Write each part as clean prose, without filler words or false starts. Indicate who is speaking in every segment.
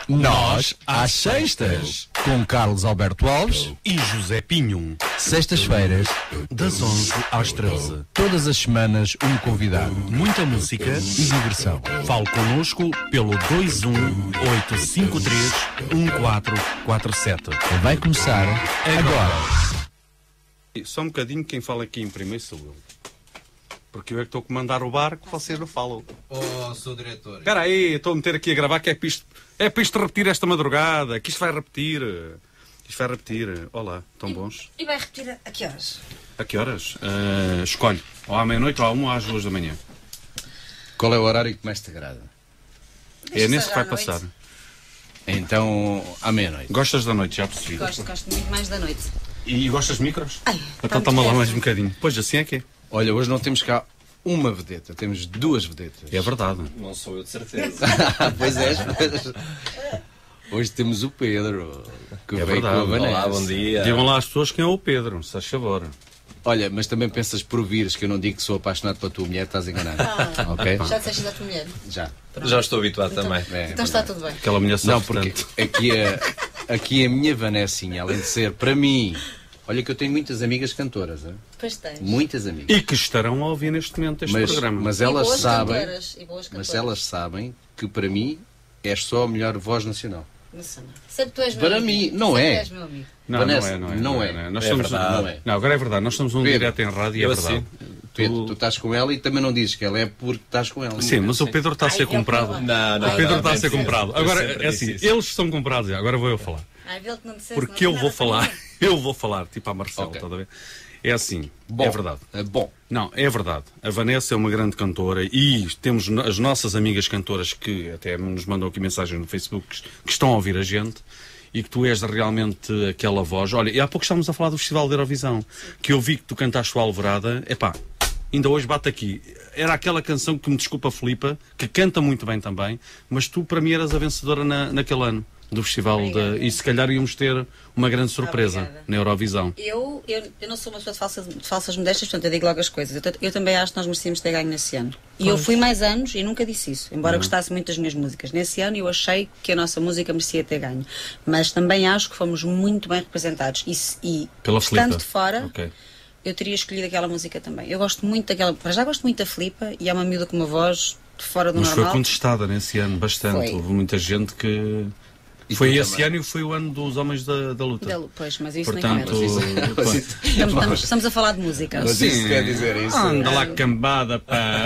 Speaker 1: Nós, às sextas, com Carlos Alberto Alves
Speaker 2: e José Pinho.
Speaker 1: Sextas-feiras,
Speaker 2: Das 11 às 13.
Speaker 1: todas as semanas, um convidado
Speaker 2: Muita música
Speaker 1: e diversão.
Speaker 2: Fale connosco pelo 218531447.
Speaker 1: Vai começar agora.
Speaker 2: Só um bocadinho, quem fala aqui em primeiro sou eu. Porque eu é que estou a comandar o barco, vocês não falam.
Speaker 3: Oh, sou diretor.
Speaker 2: Espera aí, estou a meter aqui a gravar que é para isto repetir esta madrugada, que isto vai repetir. Isto vai repetir. Olá, tão bons.
Speaker 4: E vai repetir a que horas?
Speaker 2: A que horas? Escolhe. Ou à meia-noite, ou à 1 ou às 2 da manhã.
Speaker 3: Qual é o horário que mais te agrada?
Speaker 2: É nesse que vai passar.
Speaker 3: Então, à meia-noite.
Speaker 2: Gostas da noite, já percebi.
Speaker 4: Gosto muito mais da noite.
Speaker 2: E gostas de micros?
Speaker 4: Ai,
Speaker 2: Então
Speaker 4: pronto,
Speaker 2: toma lá
Speaker 4: é
Speaker 2: mais
Speaker 4: assim.
Speaker 2: um bocadinho. Pois assim é que é.
Speaker 3: Olha, hoje não temos cá uma vedeta, temos duas vedetas.
Speaker 2: É verdade.
Speaker 5: Não sou eu, de certeza.
Speaker 3: Pois é, pois. Hoje temos o Pedro, que
Speaker 2: É
Speaker 3: veio com a
Speaker 2: verdade.
Speaker 3: Vanessa.
Speaker 5: Olá, bom dia.
Speaker 2: Digam lá às pessoas quem é o Pedro, se faz favor.
Speaker 3: Olha, mas também pensas por vires que eu não digo que sou apaixonado pela tua mulher, estás enganado. Ok?
Speaker 4: Já disseste da tua mulher?
Speaker 3: Já.
Speaker 5: Já estou habituado também.
Speaker 3: É,
Speaker 4: Então está tudo bem.
Speaker 2: Aquela mulher
Speaker 3: Não,
Speaker 2: sofre
Speaker 3: porque
Speaker 2: tanto.
Speaker 3: aqui a minha Vanessinha, além de ser, para mim, olha que eu tenho muitas amigas cantoras, hein?
Speaker 4: Pois tens.
Speaker 3: Muitas amigas.
Speaker 2: E que estarão a ouvir neste momento este programa.
Speaker 3: Mas
Speaker 4: E
Speaker 3: elas
Speaker 4: boas
Speaker 3: sabem,
Speaker 4: cantoras, e boas cantoras.
Speaker 3: mas elas sabem que para mim és só a melhor voz nacional.
Speaker 4: Não sei não. Sempre tu és meu
Speaker 3: Para
Speaker 4: amigo.
Speaker 3: mim, não
Speaker 4: Sempre
Speaker 3: é.
Speaker 4: és meu amigo.
Speaker 2: Não,
Speaker 3: Vanessa,
Speaker 2: não é. Nós
Speaker 3: É
Speaker 2: somos
Speaker 3: verdade, não é.
Speaker 2: Não, agora é verdade. Nós somos um
Speaker 3: Pedro,
Speaker 2: direto em rádio e é
Speaker 5: eu
Speaker 2: verdade.
Speaker 3: Pedro, tu estás com ela e também não dizes que ela é porque estás com ela.
Speaker 2: Sim, mas o Pedro está a ser
Speaker 4: Ai, eu
Speaker 2: comprado.
Speaker 4: não.
Speaker 5: Não,
Speaker 2: O Pedro está a
Speaker 5: não,
Speaker 2: ser
Speaker 5: não,
Speaker 2: comprado.
Speaker 5: eu
Speaker 2: Agora,
Speaker 5: sempre
Speaker 2: é
Speaker 5: disse
Speaker 2: assim,
Speaker 5: isso.
Speaker 2: eles são comprados. Agora vou eu falar.
Speaker 4: Ai, vê-lo que não dissesse,
Speaker 2: Porque
Speaker 4: não
Speaker 2: eu
Speaker 4: tem
Speaker 2: vou
Speaker 4: nada para
Speaker 2: falar.
Speaker 4: ninguém.
Speaker 2: Eu vou falar, tipo a Marcelo,
Speaker 3: Ok.
Speaker 2: está a ver? É assim,
Speaker 3: Bom,
Speaker 2: é verdade.
Speaker 3: Bom,
Speaker 2: Não, é verdade. A Vanessa é uma grande cantora e temos as nossas amigas cantoras que até nos mandam aqui mensagens no Facebook que estão a ouvir a gente e que tu és realmente aquela voz. Olha, e há pouco estávamos a falar do Festival da Eurovisão, que eu vi que tu cantaste o Alvorada. Epá, ainda hoje bate aqui. Era aquela canção que me desculpa, Filipa, que canta muito bem também, mas tu para mim eras a vencedora naquele ano do Festival e se calhar íamos ter uma grande surpresa
Speaker 4: Obrigada.
Speaker 2: na Eurovisão.
Speaker 4: Eu não sou uma pessoa de falsas modéstias, portanto eu digo logo as coisas. Eu também acho que nós merecíamos ter ganho nesse ano. E eu fui mais anos e nunca disse isso, embora gostasse muito das minhas músicas. Nesse ano eu achei que a nossa música merecia ter ganho. Mas também acho que fomos muito bem representados. E
Speaker 2: Pela
Speaker 4: estando
Speaker 2: Filipa.
Speaker 4: de fora,
Speaker 2: Ok.
Speaker 4: eu teria escolhido aquela música também. Eu gosto muito daquela. Para já gosto muito da Filipa e é uma miúda com uma voz de fora do
Speaker 2: Mas foi
Speaker 4: normal.
Speaker 2: contestada nesse ano, bastante.
Speaker 4: Foi.
Speaker 2: Houve muita gente que...
Speaker 3: E
Speaker 2: Foi
Speaker 3: tu
Speaker 2: esse
Speaker 3: também.
Speaker 2: ano e foi o ano dos Homens da Luta.
Speaker 4: Pois, mas isso
Speaker 2: Portanto,
Speaker 4: não interessa. Estamos a falar de música.
Speaker 3: Mas isso quer dizer isso.
Speaker 2: anda lá cambada, pá.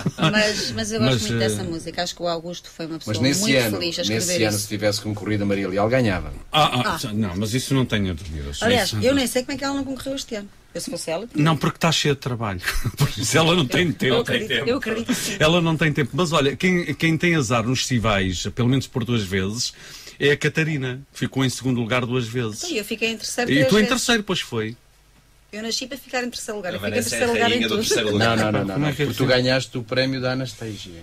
Speaker 4: Mas eu gosto
Speaker 2: Mas,
Speaker 4: muito dessa música. Acho que o Augusto foi uma pessoa
Speaker 3: Mas nesse
Speaker 4: muito
Speaker 3: ano,
Speaker 4: feliz a escrever
Speaker 3: nesse ano,
Speaker 4: isso.
Speaker 3: se tivesse concorrido a Maria Leal, ganhava.
Speaker 2: Não, mas isso não tenho dúvidas.
Speaker 4: Aliás,
Speaker 2: Isso-
Speaker 4: eu nem sei como é que ela não concorreu este ano. Eu, se fosse ela, tinha.
Speaker 2: Não, porque está cheia de trabalho. Por isso ela não tem tempo.
Speaker 4: Eu acredito que sim.
Speaker 2: Ela não tem tempo. Mas olha, quem tem azar nos festivais, pelo menos por 2 vezes, é a Catarina. Ficou em segundo lugar 2 vezes.
Speaker 4: E eu fiquei em terceiro.
Speaker 2: E
Speaker 4: três
Speaker 2: tu em
Speaker 4: vezes.
Speaker 2: terceiro, pois foi.
Speaker 4: Eu nasci para ficar em terceiro lugar.
Speaker 5: A
Speaker 4: Eu fiquei em
Speaker 5: Vanessa é
Speaker 4: terceiro
Speaker 5: a
Speaker 4: lugar em
Speaker 5: rainha do
Speaker 4: tudo.
Speaker 5: terceiro lugar.
Speaker 3: Não,
Speaker 2: Como é que é
Speaker 3: porque tu
Speaker 2: possível?
Speaker 3: ganhaste o prémio da Anastasia.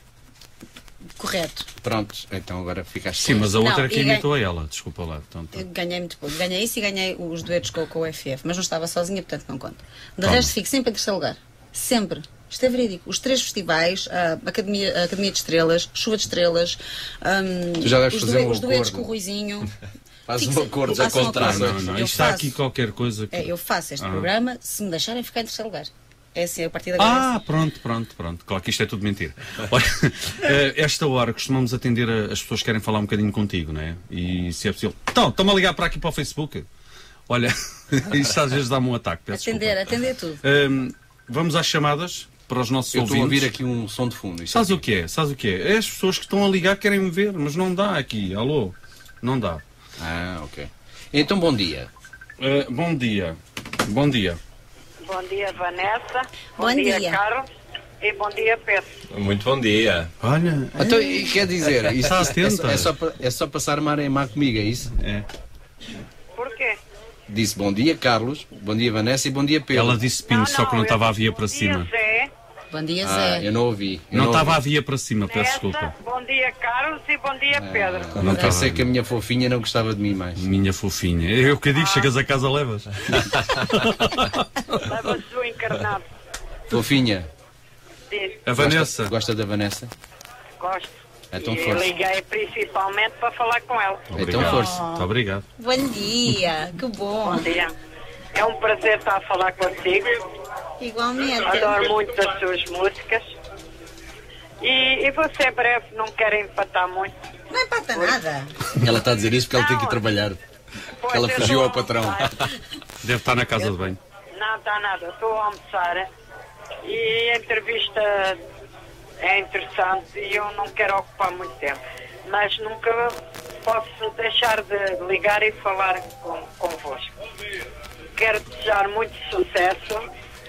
Speaker 4: Correto.
Speaker 3: Pronto, então agora ficaste.
Speaker 2: Sim, mas a outra
Speaker 4: Não,
Speaker 2: é que
Speaker 4: e
Speaker 2: imitou a ela. Desculpa lá. Então,
Speaker 4: Eu ganhei muito pouco. Ganhei isso e ganhei os duetos com o FF. Mas não estava sozinha, portanto não conta. De
Speaker 2: Toma.
Speaker 4: resto, fico sempre em terceiro lugar. Sempre. Isto é verídico. Os 3 festivais, a Academia de Estrelas, Chuva de Estrelas,
Speaker 3: Tu já deves
Speaker 4: os,
Speaker 3: fazer um
Speaker 4: os duetos
Speaker 3: acordo.
Speaker 4: com o Ruizinho.
Speaker 3: Faz
Speaker 4: Fico
Speaker 3: um acordo
Speaker 4: sempre-
Speaker 3: a
Speaker 4: faço um
Speaker 3: contrário.
Speaker 4: acordo.
Speaker 2: não.
Speaker 4: Eu
Speaker 2: Isto está
Speaker 4: faço.
Speaker 2: aqui qualquer coisa que...
Speaker 4: Eu faço este programa se me deixarem ficar em terceiro lugar. É assim, a partir de agora.
Speaker 2: Pronto. Claro que isto é tudo mentira. Olha, esta hora costumamos atender as pessoas que querem falar um bocadinho contigo, não é? E se é possível... Então, estão-me a ligar para aqui para o Facebook. Olha, isto às vezes dá-me um ataque. Peço
Speaker 4: Atender tudo.
Speaker 2: desculpa. Vamos às chamadas para os nossos
Speaker 3: Eu estou a
Speaker 2: ouvintes.
Speaker 3: ouvir aqui um som de fundo. Isto
Speaker 2: Sabes
Speaker 3: aqui.
Speaker 2: o que é? Sabes o que é? É as pessoas que estão a ligar que querem me ver, mas não dá aqui. Alô? Não dá.
Speaker 3: Ah, ok. Então, bom dia.
Speaker 2: Bom dia. Bom dia.
Speaker 6: Bom dia, Vanessa.
Speaker 4: Bom dia.
Speaker 6: Carlos. E bom dia, Pedro.
Speaker 5: Muito bom dia.
Speaker 2: Olha,
Speaker 3: Então, e quer dizer, isso
Speaker 2: Está atenta.
Speaker 3: é só passar mar em mar comigo, é isso?
Speaker 6: Porquê?
Speaker 3: Disse bom dia, Carlos, bom dia, Vanessa e bom dia, Pedro.
Speaker 2: ela disse pino, só que não estava a via para cima.
Speaker 6: Bom dia, Zé.
Speaker 4: Bom dia,
Speaker 3: Ah,
Speaker 4: Zé.
Speaker 3: eu não ouvi.
Speaker 2: Não estava a via para cima, peço desculpa.
Speaker 6: Nessa, bom dia, Carlos. E bom dia, Pedro.
Speaker 2: Não
Speaker 3: Pensei
Speaker 2: estava.
Speaker 3: que a minha fofinha não gostava de mim mais.
Speaker 2: Minha fofinha. Eu que digo, chegas a casa, levas.
Speaker 6: Leva-se o encarnado.
Speaker 3: Fofinha,
Speaker 6: Diz,
Speaker 2: A Vanessa.
Speaker 3: gosta da Vanessa?
Speaker 6: gosto.
Speaker 3: Então
Speaker 6: E
Speaker 3: força.
Speaker 6: liguei principalmente para falar com ela.
Speaker 3: Então força.
Speaker 2: Muito obrigado.
Speaker 4: Bom dia, que bom.
Speaker 6: Bom dia. É um prazer estar a falar consigo.
Speaker 4: Igualmente.
Speaker 6: Adoro muito as suas músicas. E vou ser breve, não quero empatar muito.
Speaker 4: Não empata nada.
Speaker 3: Ela está a dizer isso porque ela tem que ir trabalhar.
Speaker 6: Pois,
Speaker 3: Ela
Speaker 6: eu
Speaker 3: fugiu
Speaker 6: estou
Speaker 3: ao
Speaker 6: a
Speaker 3: patrão.
Speaker 6: almoçar.
Speaker 2: Deve estar na casa de banho.
Speaker 6: Não está nada, estou a almoçar. E a entrevista é interessante e eu não quero ocupar muito tempo. Mas nunca posso deixar de ligar e falar convosco. Quero desejar muito sucesso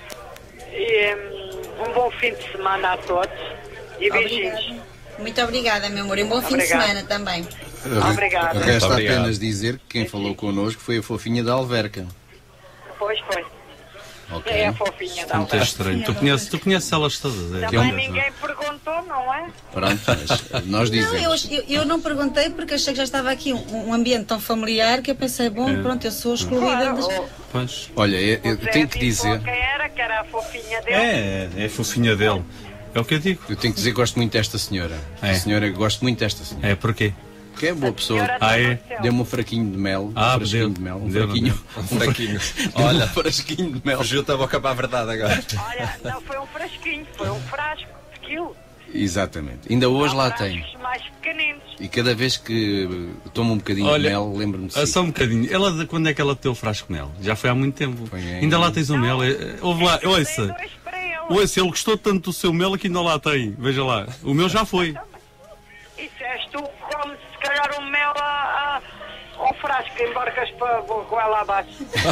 Speaker 6: e um bom fim de semana a todos e beijinhos.
Speaker 4: Muito obrigada, meu amor. E um bom fim de
Speaker 6: Obrigada.
Speaker 4: semana também.
Speaker 6: Obrigada.
Speaker 3: Resta
Speaker 5: Obrigado.
Speaker 3: apenas dizer que quem falou connosco foi a fofinha da Alverca.
Speaker 6: Pois foi.
Speaker 3: Ok.
Speaker 6: É a fofinha da
Speaker 2: Muito
Speaker 6: Alberta.
Speaker 2: estranho. Tu conheces elas todas. É.
Speaker 6: Também ninguém perguntou, não é?
Speaker 3: Pronto, mas nós
Speaker 4: Não,
Speaker 3: dizemos.
Speaker 4: eu não perguntei porque achei que já estava aqui um ambiente tão familiar que eu pensei, bom, pronto, eu sou excluída.
Speaker 6: Claro,
Speaker 2: Pois.
Speaker 3: Olha, eu
Speaker 6: o Zé
Speaker 3: tenho que
Speaker 6: disse
Speaker 3: dizer.
Speaker 6: quem era, que era a fofinha dele.
Speaker 2: É fofinha dele. É o que eu digo.
Speaker 3: Eu tenho que dizer que gosto muito desta senhora.
Speaker 2: É.
Speaker 3: A senhora, gosto muito desta senhora.
Speaker 2: É porquê?
Speaker 3: Que é boa pessoa.
Speaker 6: Senhora
Speaker 2: Ah, é?
Speaker 6: Marcelo.
Speaker 3: Deu-me um fraquinho de mel.
Speaker 2: Ah,
Speaker 3: um frasquinho
Speaker 2: deu.
Speaker 3: de mel. Um
Speaker 2: Deu,
Speaker 3: fraquinho.
Speaker 5: Um fraquinho.
Speaker 3: Olha,
Speaker 5: Olha,
Speaker 3: um frasquinho de mel.
Speaker 5: fugiu-te a boca para a verdade agora.
Speaker 6: Olha, não foi um frasquinho, foi um frasco de quilo.
Speaker 3: Exatamente. Ainda hoje lá
Speaker 6: Frascos
Speaker 3: tenho.
Speaker 6: mais pequeninos.
Speaker 3: E cada vez que tomo um bocadinho
Speaker 2: Olha,
Speaker 3: de mel, lembro-me de si.
Speaker 2: Só um bocadinho. Quando é que ela te deu o frasco de mel? Já foi há muito tempo.
Speaker 3: Foi em-
Speaker 2: Ainda lá tens o mel. Ouve lá,
Speaker 6: Dei
Speaker 2: ouça.
Speaker 6: 2 para ele.
Speaker 2: Ouça, ele gostou tanto do seu mel que ainda lá tem. Veja lá. O meu já foi.
Speaker 6: E se és tu que comes se calhar um mel ao frasco, embarcas para vou com ela abaixo.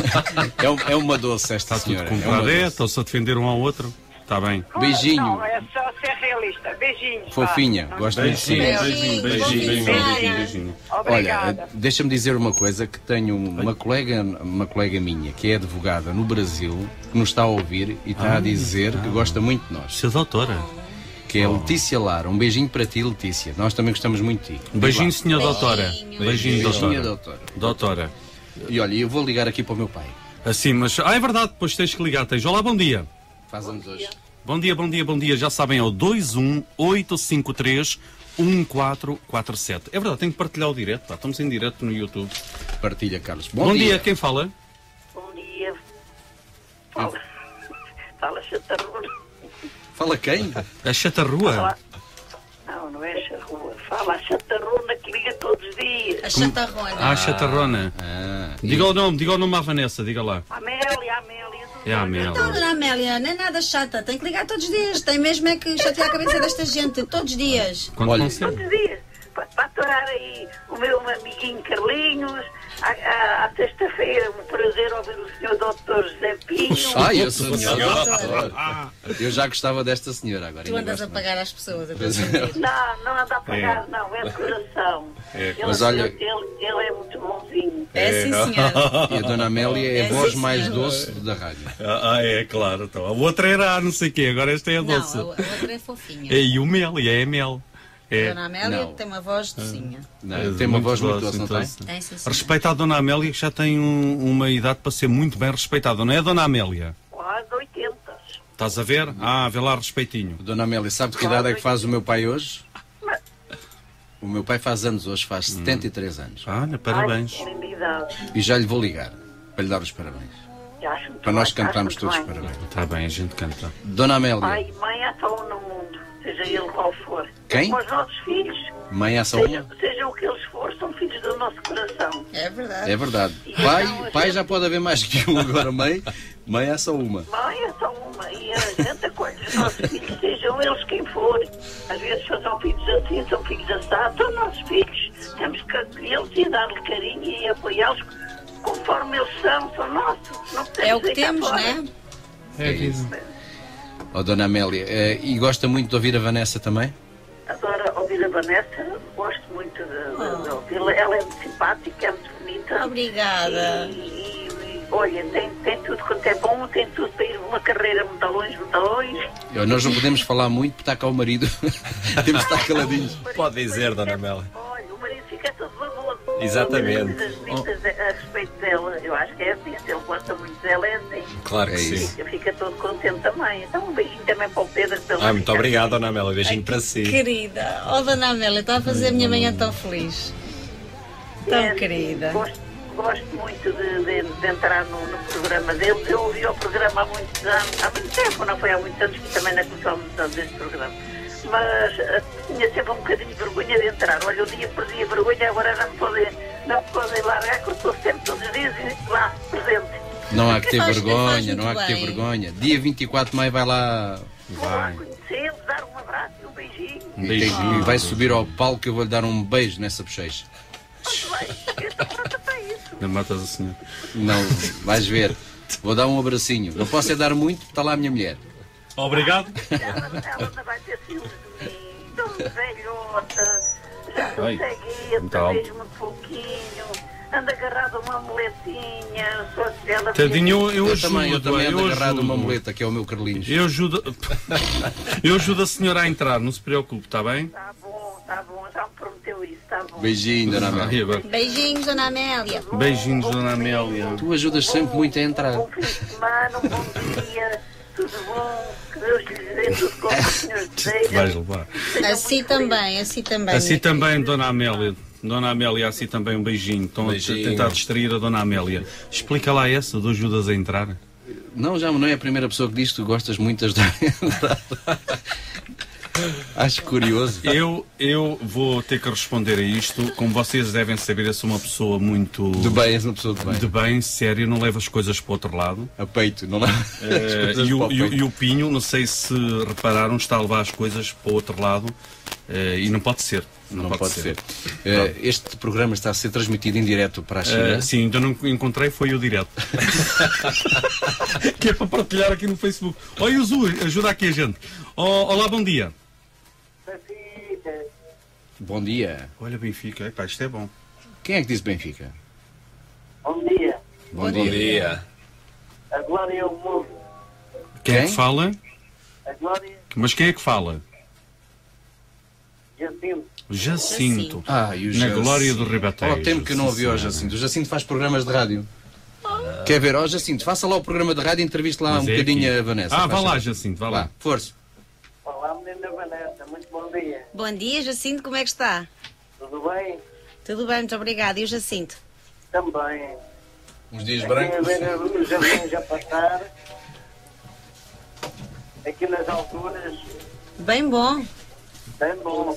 Speaker 3: É uma doce esta
Speaker 2: Está tudo
Speaker 3: senhora. É uma
Speaker 2: compradeta,
Speaker 3: doce.
Speaker 2: ou se a defender um ao outro. Está bem.
Speaker 3: Beijinho.
Speaker 6: Não, é só ser realista. Beijinhos.
Speaker 3: Fofinha,
Speaker 6: vá.
Speaker 3: gosto muito de si.
Speaker 4: Beijinho, beijinho,
Speaker 2: beijinho.
Speaker 6: Obrigada.
Speaker 3: Olha, deixa-me dizer uma coisa, que tenho uma colega minha, que é advogada no Brasil, que nos está a ouvir e está a dizer que gosta muito de nós.
Speaker 2: Sua doutora.
Speaker 3: Que é Letícia Lara. Um beijinho para ti, Letícia. Nós também gostamos muito de ti.
Speaker 2: Um beijinho,
Speaker 3: Diz lá.
Speaker 2: senhor doutora.
Speaker 4: Beijinho.
Speaker 2: Beijinho,
Speaker 3: Beijinho,
Speaker 2: doutora.
Speaker 3: doutora.
Speaker 2: Doutora.
Speaker 3: E olha, eu vou ligar aqui para o meu pai.
Speaker 2: Assim, mas. Ah, é verdade, depois tens que ligar. Tens. Olá, bom dia.
Speaker 3: Faz anos hoje.
Speaker 2: Bom dia, bom dia, bom dia. Já sabem, é o 218531447. É verdade, tenho que partilhar o direto. Pá. Estamos em direto no YouTube.
Speaker 3: Partilha, Carlos.
Speaker 2: Bom dia, quem fala?
Speaker 6: Bom dia. Fala. Fala chatarrua.
Speaker 3: Fala quem?
Speaker 2: A Chatarrua.
Speaker 6: Não, não é charrua. Fala a chatarruna que liga todos os dias.
Speaker 4: A chatarrona.
Speaker 2: Ah, Chatarrona. Diga o nome à Vanessa, diga lá.
Speaker 6: Amélia.
Speaker 2: É a Amélia.
Speaker 4: Então, dona Amélia, não é nada chata, tem que ligar todos os dias, tem mesmo é que chatear a cabeça desta gente, todos os dias.
Speaker 2: Quando
Speaker 3: Olha,
Speaker 2: consegue.
Speaker 6: Todos os dias. Para aturar aí o meu amiguinho Carlinhos. À sexta-feira, um prazer ouvir o senhor Dr. José Pinho.
Speaker 3: Ai, eu sou
Speaker 4: Doutora,
Speaker 3: Eu já gostava desta senhora agora.
Speaker 4: tu
Speaker 3: ainda
Speaker 4: andas a
Speaker 3: gosto
Speaker 4: pagar às pessoas, eu estou a
Speaker 3: mais.
Speaker 4: sentir.
Speaker 6: Não anda a pagar, não, é de coração.
Speaker 3: Mas olha-
Speaker 6: Ele é muito bonzinho.
Speaker 4: É sim, senhora.
Speaker 3: E a Dona Amélia é a
Speaker 4: É,
Speaker 3: voz
Speaker 4: sim,
Speaker 3: mais
Speaker 4: senhor.
Speaker 3: doce da rádio.
Speaker 2: É claro. Então. A outra era não sei o quê, agora esta é a
Speaker 4: Não,
Speaker 2: doce.
Speaker 4: a outra é fofinha.
Speaker 2: É, e o mel, e é a mel.
Speaker 4: A
Speaker 2: É.
Speaker 4: dona Amélia
Speaker 3: Não.
Speaker 4: tem uma voz docinha.
Speaker 3: Não, tem uma voz muito doce, não tem?
Speaker 4: Tem sim, senhora.
Speaker 2: Respeita a Dona Amélia, que já tem uma idade para ser muito bem respeitada, não é, Dona Amélia?
Speaker 6: Quase 80.
Speaker 2: Estás a ver? Ah, vê lá respeitinho.
Speaker 3: Dona Amélia, sabe de que idade é que faz o meu pai hoje? O meu pai faz anos hoje, faz 73 anos.
Speaker 2: Olha, parabéns.
Speaker 6: Ai, que linda idade.
Speaker 3: E já lhe vou ligar para lhe dar os parabéns.
Speaker 6: Acho muito
Speaker 3: Para nós
Speaker 6: bem,
Speaker 3: cantarmos
Speaker 6: acho
Speaker 3: todos
Speaker 6: muito
Speaker 3: os
Speaker 6: bem.
Speaker 3: parabéns.
Speaker 2: Está bem, a gente canta.
Speaker 3: Dona Amélia,
Speaker 6: Pai e mãe há só um no mundo, seja ele qual for.
Speaker 3: Quem?
Speaker 6: Como os nossos filhos,
Speaker 3: mãe é só
Speaker 6: seja,
Speaker 3: uma?
Speaker 6: seja o que eles for, são filhos do nosso coração.
Speaker 4: É verdade.
Speaker 3: É verdade.
Speaker 6: Não,
Speaker 3: Pai já pode haver mais que um, agora mãe é só uma.
Speaker 6: Mãe é só uma e a gente acolhe os nossos filhos, sejam eles quem forem. Às vezes são filhos assim, são filhos assados, são nossos filhos. Temos que acolhê-los e dar-lhe carinho e apoiá-los conforme eles são nossos. Não podemos
Speaker 4: É o que
Speaker 6: deitar
Speaker 4: temos,
Speaker 6: fora.
Speaker 4: não é?
Speaker 3: É isso. Oh, Dona Amélia, e gosta muito de ouvir a Vanessa também?
Speaker 6: Adoro ouvir a Vanessa, gosto muito de ouvi-la. Ela é muito simpática, é muito bonita.
Speaker 4: Obrigada.
Speaker 6: E, olha, tem tudo quanto é bom, tem tudo para ir uma carreira muito longe, muito longe.
Speaker 3: Nós não podemos falar muito porque está cá o marido. Temos de estar caladinhos.
Speaker 5: Pode dizer, Dona Amélia.
Speaker 6: Olha, o marido fica todo baboso.
Speaker 5: Exatamente.
Speaker 6: As ditas a respeito dela, eu acho que é assim. Se ele gosta muito dela, é assim.
Speaker 5: Claro que
Speaker 3: É
Speaker 5: sim.
Speaker 3: isso.
Speaker 6: Fica todo contente também. Então um beijinho também para o Pedro.
Speaker 5: Muito obrigado, Dona Amélia. Beijinho para si.
Speaker 4: Querida, Dona Amélia, está a fazer a minha manhã tão feliz. Tão querida.
Speaker 6: Gosto muito de entrar no programa dele. Eu ouvi o programa há muitos anos, há muito tempo, não foi há muitos anos, que também não começou há muitos anos este programa. Mas tinha sempre um bocadinho de vergonha de entrar. Olha, o dia perdi a vergonha, agora não me podem largar, que eu estou sempre todos os dias lá presente.
Speaker 3: Não há que ter
Speaker 4: Faz
Speaker 3: vergonha, não há
Speaker 4: muito
Speaker 3: que ter
Speaker 4: bem.
Speaker 3: vergonha. Dia 24 de maio vai lá.
Speaker 6: Vou lá conhecê-lo, dar um abraço e um beijinho.
Speaker 3: E vai subir ao palco que eu vou lhe dar um beijo nessa bochecha.
Speaker 6: Muito bem, eu estou pronta para isso.
Speaker 2: Não matas a senhora.
Speaker 3: Não, vais ver. Vou dar um abracinho. Não posso é dar muito, está lá a minha mulher.
Speaker 2: Obrigado.
Speaker 6: Ela não vai ter ciúmes de mim. Tão velhota, já não
Speaker 2: Ai,
Speaker 6: segue,
Speaker 2: muito alto.
Speaker 6: mesmo um pouquinho, anda agarrado a uma moletinha, só se ela...
Speaker 2: Tadinho, eu
Speaker 3: Eu também ando agarrado a uma
Speaker 2: ajudo.
Speaker 3: muleta, que é o meu Carlinhos.
Speaker 2: Eu ajudo. Eu ajudo a senhora a entrar, não se preocupe, está bem?
Speaker 6: Tá bom, já me prometeu isso, tá bom.
Speaker 3: Beijinho, Dona Amélia.
Speaker 2: E agora?
Speaker 4: Beijinhos, Dona Amélia.
Speaker 2: Beijinhos, Dona Amélia.
Speaker 3: Tu ajudas sempre muito a entrar.
Speaker 6: Bom fim de semana, um bom dia, tudo bom, que Deus lhe dê tudo como o Senhor deseja.
Speaker 2: Vais levar.
Speaker 6: Seja
Speaker 4: Assim
Speaker 6: muito feliz.
Speaker 4: também, assim também.
Speaker 2: Assim
Speaker 4: minha
Speaker 2: também,
Speaker 4: querida.
Speaker 2: Dona Amélia. Dona Amélia, assim também um beijinho. Estão
Speaker 3: Beijinho.
Speaker 2: a tentar distrair a Dona Amélia. Explica lá essa, do ajudas a entrar.
Speaker 3: Não, já não é a primeira pessoa que diz que tu gostas muito de ajudar a entrar. Acho curioso.
Speaker 2: Eu vou ter que responder a isto. Como vocês devem saber, eu sou uma pessoa muito
Speaker 3: De bem, és uma pessoa de bem.
Speaker 2: de bem, sério, não levo as coisas para o outro lado.
Speaker 3: A peito, não é?
Speaker 2: E o Pinho, não sei se repararam, está a levar as coisas para o outro lado e não pode ser.
Speaker 3: Não pode ser. Este programa está a ser transmitido em direto para a China.
Speaker 2: Sim, ainda não encontrei, foi o direto. Que é para partilhar aqui no Facebook. Oi, Yuzu, ajuda aqui a gente. Olá, bom dia.
Speaker 3: Bom dia.
Speaker 2: Olha, Benfica, epá, isto é bom.
Speaker 3: Quem é que disse Benfica?
Speaker 6: Bom dia,
Speaker 3: Bom
Speaker 5: Bom dia.
Speaker 6: a glória é o mundo,
Speaker 2: Quem é
Speaker 3: Quem?
Speaker 2: que fala?
Speaker 6: a glória
Speaker 2: Mas quem é que fala?
Speaker 6: Jacinto.
Speaker 2: Jacinto.
Speaker 3: Ah, e o
Speaker 2: Na
Speaker 3: Jacinto.
Speaker 2: glória do Ribatejo.
Speaker 3: Há tempo que eu não ouvi ao Jacinto. O Jacinto faz programas de rádio. Quer ver? Ó Jacinto, faça lá o programa de rádio e entreviste lá
Speaker 2: Mas
Speaker 3: um
Speaker 2: é
Speaker 3: bocadinho
Speaker 2: aqui.
Speaker 3: a Vanessa.
Speaker 2: Ah,
Speaker 3: faz
Speaker 2: vá lá,
Speaker 3: favor.
Speaker 2: Jacinto, vá
Speaker 3: Vá,
Speaker 2: lá.
Speaker 3: força.
Speaker 6: Olá, menina Vanessa, muito bom dia.
Speaker 4: Bom dia, Jacinto, como é que está?
Speaker 6: Tudo bem?
Speaker 4: Tudo bem, muito obrigada. E o Jacinto?
Speaker 6: Também.
Speaker 3: Uns dias
Speaker 6: Aqui a ver os jardins a passar. Aqui nas alturas,
Speaker 4: Bem bom.
Speaker 6: bem bom.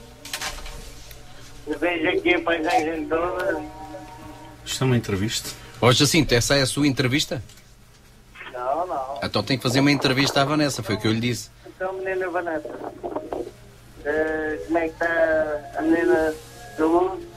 Speaker 6: Eu vejo aqui a paisagem toda.
Speaker 2: Isto é uma entrevista.
Speaker 3: Ó Jacinto, essa é a sua entrevista?
Speaker 6: Não.
Speaker 3: Então tem que fazer uma entrevista à Vanessa, foi o que eu lhe disse.
Speaker 6: Então, menina Vanessa, como é que está a menina Saúde?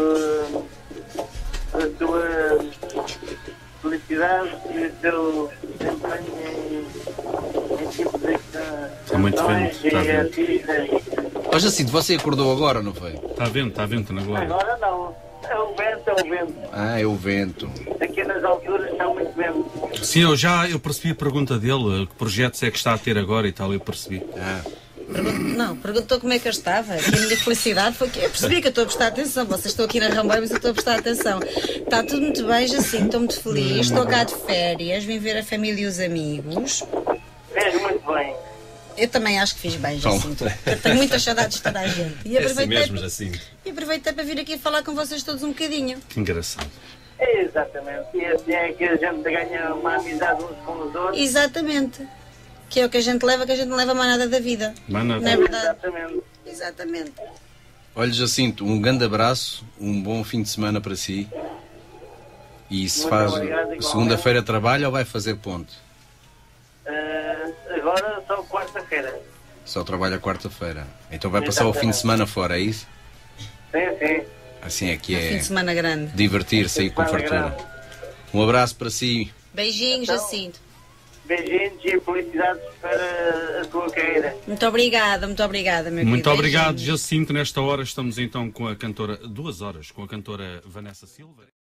Speaker 6: A tua felicidade e o teu desempenho em tipo de
Speaker 2: Está muito vento, está vento.
Speaker 6: artistas.
Speaker 3: Ó Jacinto, você acordou agora, não foi?
Speaker 2: Está vento na glória.
Speaker 6: Agora não, é o vento.
Speaker 3: Ah, é o vento.
Speaker 6: Aqui nas alturas está muito vento.
Speaker 2: Sim, eu percebi a pergunta dele, que projetos é que está a ter agora e tal, eu percebi.
Speaker 3: Ah,
Speaker 4: Não, perguntou como é que eu estava. Que a minha felicidade foi que eu percebi que eu estou a prestar atenção. Vocês estão aqui na Ramboia, mas eu estou a prestar atenção. Está tudo muito bem, Jacinto, estou muito feliz. Estou cá de férias, vim ver a família e os amigos.
Speaker 6: Fez muito bem.
Speaker 4: Eu também acho que fiz bem, Jacinto. Eu tenho muitas saudades de toda a gente. E
Speaker 5: É assim mesmo, Jacinto.
Speaker 4: aproveitei para vir aqui falar com vocês todos um bocadinho.
Speaker 2: Que engraçado.
Speaker 6: Exatamente. E assim é que a gente ganha uma amizade uns com os outros.
Speaker 4: Exatamente. Que é o que a gente leva, que a gente não leva mais nada da vida.
Speaker 2: Mais nada.
Speaker 4: Não é verdade?
Speaker 6: Exatamente.
Speaker 4: Exatamente.
Speaker 3: olha Jacinto, um grande abraço, um bom fim de semana para si. E se
Speaker 6: Muito
Speaker 3: faz
Speaker 6: obrigado, igualmente.
Speaker 3: segunda-feira trabalho ou vai fazer ponte?
Speaker 6: Agora só quarta-feira.
Speaker 3: Só trabalha quarta-feira. Então vai passar o fim de semana fora, é isso?
Speaker 6: Sim.
Speaker 3: Assim é que
Speaker 4: Fim
Speaker 3: é
Speaker 4: de semana grande.
Speaker 3: divertir-se aí com fartura. Um abraço para si.
Speaker 4: Beijinhos,
Speaker 6: Então,
Speaker 4: Jacinto.
Speaker 6: Beijinhos e felicidades para a tua carreira.
Speaker 4: Muito obrigada, meu querido.
Speaker 2: Muito obrigado,
Speaker 4: Beijinhos.
Speaker 2: Jacinto. Nesta hora estamos então com a cantora, 2 horas, com a cantora Vanessa Silva.